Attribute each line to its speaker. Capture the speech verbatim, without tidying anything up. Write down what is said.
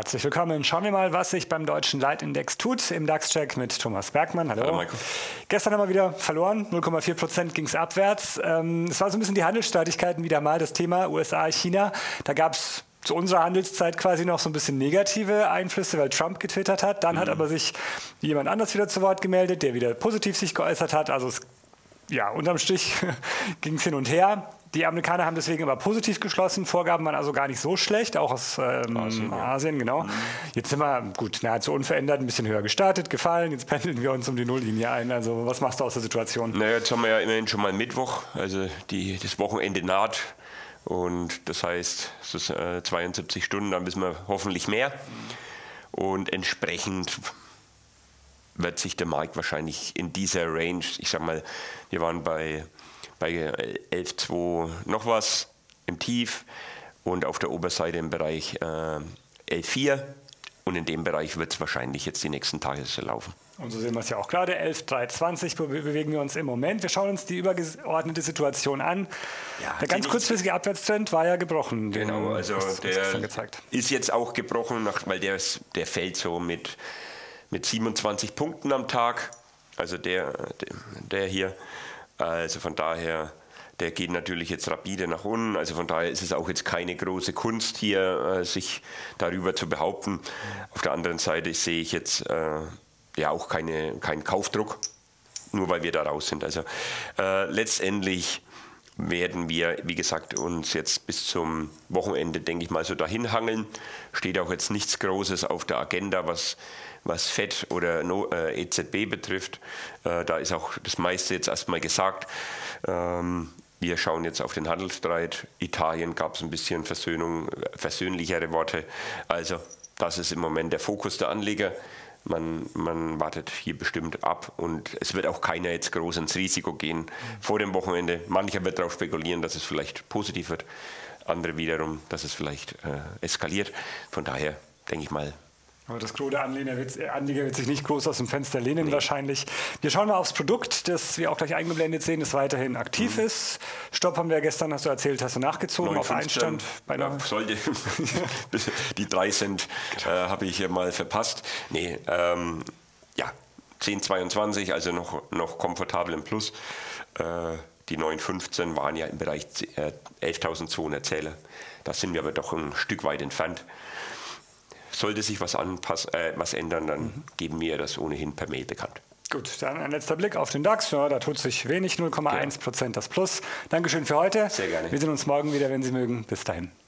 Speaker 1: Herzlich willkommen. Schauen wir mal, was sich beim deutschen Leitindex tut. Im DAX-Check mit Thomas Bergmann. Hallo.
Speaker 2: Hallo Michael.
Speaker 1: Gestern haben wir wieder verloren. null Komma vier Prozent ging es abwärts. Ähm, es war so ein bisschen die Handelsstreitigkeiten wieder mal, das Thema U S A, China. Da gab es zu unserer Handelszeit quasi noch so ein bisschen negative Einflüsse, weil Trump getwittert hat. Dann mhm. hat aber sich jemand anders wieder zu Wort gemeldet, der wieder positiv sich geäußert hat. Also es, ja, unterm Strich ging es hin und her. Die Amerikaner haben deswegen aber positiv geschlossen. Vorgaben waren also gar nicht so schlecht, auch aus ähm, Asien, ja. Asien, genau. Mhm. Jetzt sind wir, gut, nahezu unverändert, ein bisschen höher gestartet, gefallen. Jetzt pendeln wir uns um die Nulllinie ein. Also was machst du aus der Situation?
Speaker 2: Naja, jetzt haben wir ja immerhin schon mal Mittwoch, also die, das Wochenende naht. Und das heißt, es ist äh, zweiundsiebzig Stunden, dann wissen wir hoffentlich mehr. Und entsprechend wird sich der Markt wahrscheinlich in dieser Range, ich sag mal, wir waren bei bei elf Komma zwei noch was im Tief und auf der Oberseite im Bereich äh, elf Komma vier und in dem Bereich wird es wahrscheinlich jetzt die nächsten Tage so laufen.
Speaker 1: Und so sehen wir es ja auch gerade, elf Komma dreihundertzwanzig bewegen wir uns im Moment. Wir schauen uns die übergeordnete Situation an. Ja, der ganz kurzfristige Abwärtstrend war ja gebrochen.
Speaker 2: Genau, also der ist jetzt auch gebrochen, weil der, der fällt so mit, mit siebenundzwanzig Punkten am Tag, also der, der, der hier. Also von daher, der geht natürlich jetzt rapide nach unten. Also von daher ist es auch jetzt keine große Kunst hier, sich darüber zu behaupten. Auf der anderen Seite sehe ich jetzt äh, ja auch keine, keinen Kaufdruck, nur weil wir da raus sind. Also äh, letztendlich werden wir, wie gesagt, uns jetzt bis zum Wochenende, denke ich mal, so dahin hangeln. Steht auch jetzt nichts Großes auf der Agenda, was, was Fed oder no, äh, E Z B betrifft. Äh, da ist auch das meiste jetzt erstmal gesagt. Ähm, wir schauen jetzt auf den Handelsstreit. Italien gab es ein bisschen Versöhnung, versöhnlichere Worte. Also das ist im Moment der Fokus der Anleger. Man, man wartet hier bestimmt ab und es wird auch keiner jetzt groß ins Risiko gehen vor dem Wochenende. Mancher wird darauf spekulieren, dass es vielleicht positiv wird, andere wiederum, dass es vielleicht äh, eskaliert. Von daher denke ich mal,
Speaker 1: aber das Gros der Anleger wird, Anleger wird sich nicht groß aus dem Fenster lehnen, nee. wahrscheinlich. Wir schauen mal aufs Produkt, das wir auch gleich eingeblendet sehen, das weiterhin aktiv mhm. ist. Stopp haben wir gestern, hast du erzählt, hast du nachgezogen auf Einstand. Bei
Speaker 2: ja, sollte. Die drei Cent äh, habe ich hier mal verpasst. Nee, ähm, ja, zehn Komma zweiundzwanzig, also noch, noch komfortabel im Plus. Äh, die neun Komma fünfzehn waren ja im Bereich äh, elftausendzweihundert Zähler. Da sind wir aber doch ein Stück weit entfernt. Sollte sich was, anpassen, äh, was ändern, dann mhm. geben wir das ohnehin per Mail bekannt.
Speaker 1: Gut, dann ein letzter Blick auf den DAX. Ja, da tut sich wenig, null Komma eins Prozent das Plus. Dankeschön für heute.
Speaker 2: Sehr gerne.
Speaker 1: Wir sehen uns morgen wieder, wenn Sie mögen. Bis dahin.